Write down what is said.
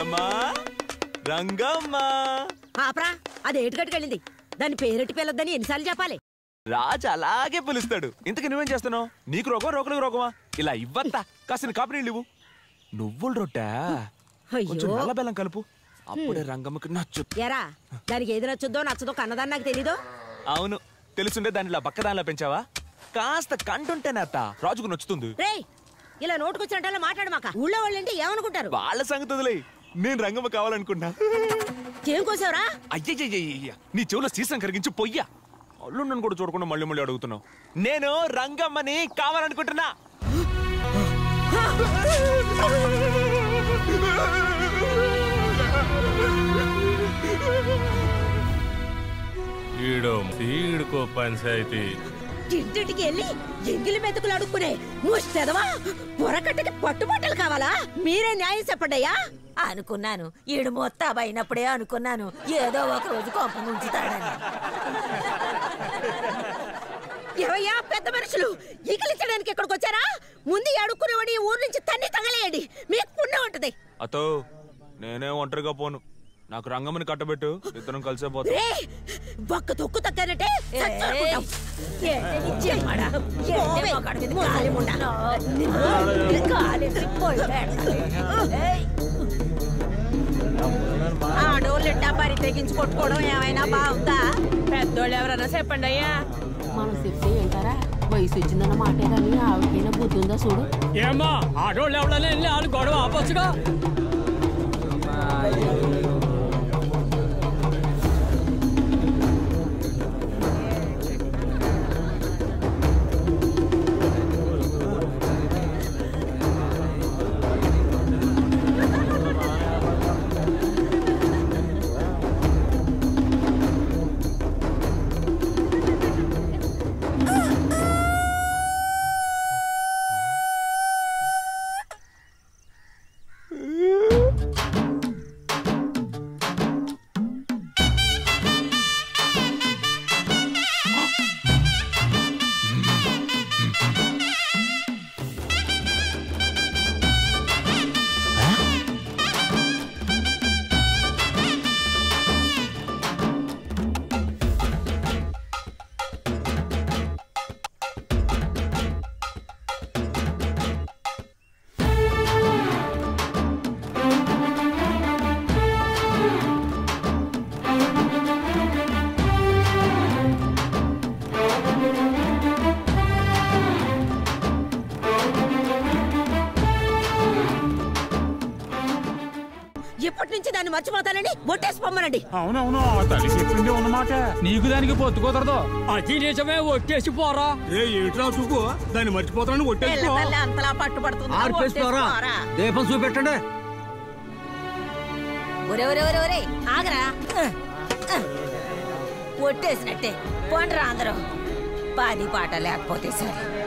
రంగమ్మా రంగమ్మా ఆపరా అది ఏటుగట్టుకెళ్ళింది. దాని పేరెట్టి పిల్లొద్దని ఎన్నిసార్లు చెప్పాలి? రాజు అలాగే పిలుస్తాడు. ఇంతకు నువ్వేం చేస్తున్నావు? నీకు రోగం రోకలకు రోగమా? ఇలా ఇవ్వంతా కాసిన కాపీ నీళ్ళు ఇవ్వు. నువ్వులు రొట్టె కొంచెం నల్ల బెల్లం కలుపు, అప్పుడే రంగమ్మకి నచ్చు. ఎరా దానికి ఏది నచ్చుద్దో నచ్చదో కన్నదాన్ని నాకు తెలీదు. అవును తెలుసుండే దాన్ని ఇలా బక్కదానిలా పెంచావా? కాస్త కంటుంటేనే అత్త రాజుకు నచ్చుతుంది. రేయ్ ఇలా నోటుకొచ్చినట్టు మాట్లాడమాక. ఊళ్ళో వాళ్ళంటే ఏమనుకుంటారు? వాళ్ళ సంగతి వదిలేయ్. నేను రంగమ్మ కావాలనుకున్నా. ఏం కోసావురా? అయ్యయ్య నీ చెవులో సీసం కరిగించి పొయ్యా. అల్లుండను కూడా చూడకుండా మళ్ళీ మళ్ళీ అడుగుతున్నావు. నేను రంగమ్మని కావాలనుకుంటున్నా. ఈడుకో పంచాయతీ. ఇంటింటికి వెళ్ళి ఎంగిలి మెతుకులు అడుక్కునే ముష్టదవా పొరకట్టకి పట్టుబట్టలు కావాలా? మీరే న్యాయం చెప్పండియ్యా. అనుకున్నాను ఈడు మొత్తం అయినప్పుడే అనుకున్నాను ఏదో ఒక రోజు కొంప ముంచుతాడని. ఏవయ్యా పెద్ద మనుషులు ఈకలిచ్చడానికి ఇక్కడికి వచ్చారా? ముందు అడుక్కునేవాడి ఊరు నుంచి తన్ని తగలేయండి, మీకు పుణ్యం ఉంటది. అతో నేనే ఒంటరిగా పోను. నాకు రంగమ్మని కట్టబెట్టు, ఇద్దరం కలిసే పోతాం. బొక్క తొక్కు తగ్గానంటే ఆడోళ్ళెట్టా పరి తెగించి కొట్టుకోవడం ఏమైనా బాగుందా? పెద్దోళ్ళు ఎవరన్నా చెప్పండి అయ్యా. మనం చెప్తే ఏంటారా? వయసు వచ్చిందన్న మాటే కానీ ఆవిడకైనా బుద్ధి ఉందా చూడు. ఏమా ఆడోళ్ళు ఎవరైనా వెళ్ళి వాళ్ళు గొడవ ఆపొచ్చుగా. ఎప్పటి నుంచి దాన్ని మర్చిపోతానని ఒట్టేసి పొమ్మనండి. అవునవును తల్లి చెప్పింది ఉన్నమాట. నీకు దానికి పొత్తు కుదరదు. అది నిజమే, ఒట్టేసి పోరా. ఏట్రా చూపు, దాన్ని మర్చిపోతానని ఒట్టేసి అంతలా పట్టుబడుతుంది. దీపం చూపెట్టండి. ఒరే ఆగరా, ఒట్టేసినట్టే పోండ్రా అందరూ. పాడి పాట లేకపోతే సరే.